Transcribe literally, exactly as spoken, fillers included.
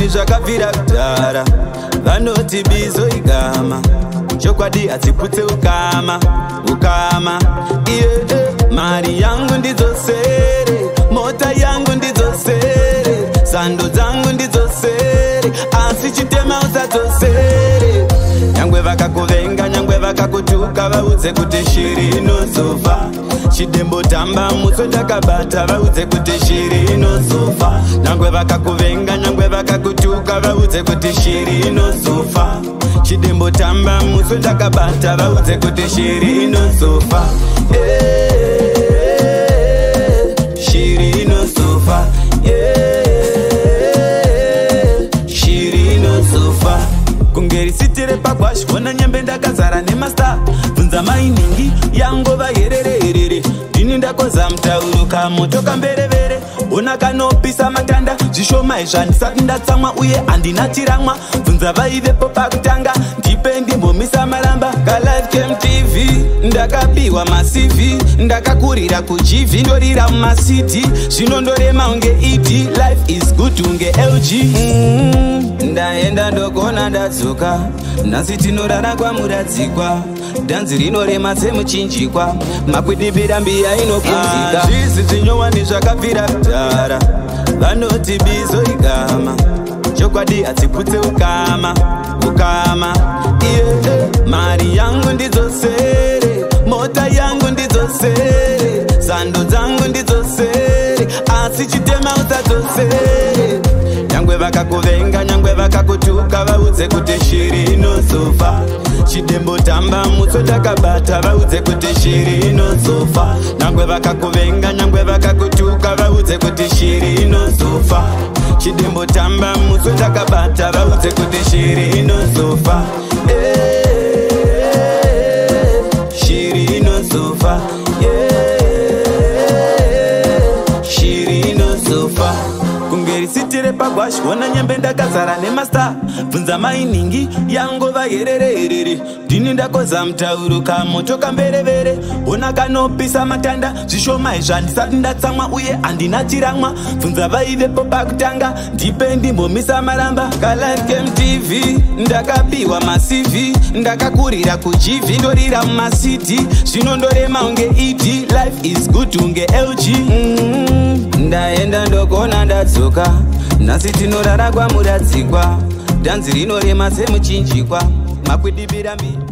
zvinyowani zvakabvira kudhara. Vanoti bizo igama, chokwadi hadziputse ukama, ukama. Iye, mari yangu ndidzosere, mota yangu ndidzosere, sando dzangu ndidzosere, asi chitema usadzosere. Nyangwe vakakuvenga, nyangwe vakakutuka, vaudze kuti shiri inozofa. Chidembo tamba muswe ndakabata, vaudze kuti shiri inozofa. Nyangwe vakakuvenga, nyangwe vakakutuka, vaudze kuti shiri inozofa. Chidembo tamba muswe ndakabata, vaudze kuti shiri inozofa. Yeah, shiri inozofa. Yeah, shiri inozofa. Kungeri sitire pagwashi kona nyembe ndakazara nemasta. Bvunza mainingi yangova herererere. Ndini ndakoza mutauro kamoto kamberevere. Ona kanopisa matanda zvishoma izvandisati ndatsamwa uye handina tiramwa. Bvunza vaivepo pakutanga ndipe ndimbomisa maramba. KaLive Cam T V ndakapiwa maCV, ndakakurira kuG V ndorira mumasiti. Zvino ndorema unge E D, life is good unge L G. mm, Ndaenda ndogona ndadzoka, nhasi tinorara kwamuradzikwa. Dhanzi rinorema semuchinjikwa, makwidibira mbiya inokunzika. Zvizi zvinyowani zvakabvira kudhara. Vanoti bizo igama, chokwadi hadziputse ukama, ukama. Iye, mari yangu ndidzosere, mota yangu ndidzosere, sando dzangu ndidzosere, asi chitema usadzosere. Nyangwe vakakuvenga, nyangwe vakakutuka, vaudze kuti shiri inozofa. Chidembo tamba muswe ndakabata, vaudze kuti shiri inozofa. Nyangwe vakakuvenga, nyangwe vakakutuka, vaudze kuti shiri inozofa. Chidembo tamba muswe ndakabata, vaudze kuti shiri inozofa. Yeah, shiri inozofa. Yeah, shiri inozofa. Kungeri sitire pagwashi ona nyembe ndakazara nemasta. Bvunza mainingi yangova herererere. Ndini ndakoza mutauro kamoto kamberevere. Ona kanopisa matanda zvishoma izvandisati ndatsamwa uye handina tiramwa. Bvunza vaivepo pakutanga ndipe ndimbomisa maramba. KaLive Cam T V ndakapiwa maCV, ndakakurira kuG V ndorira mumasiti. Zvino ndorema unge E D, life is good unge L G. mm, Ndaenda ndogona ndadzoka, nhasi tinorara kwamuradzikwa. Dhanzi rinorema semuchinjikwa, makwidibira mbi.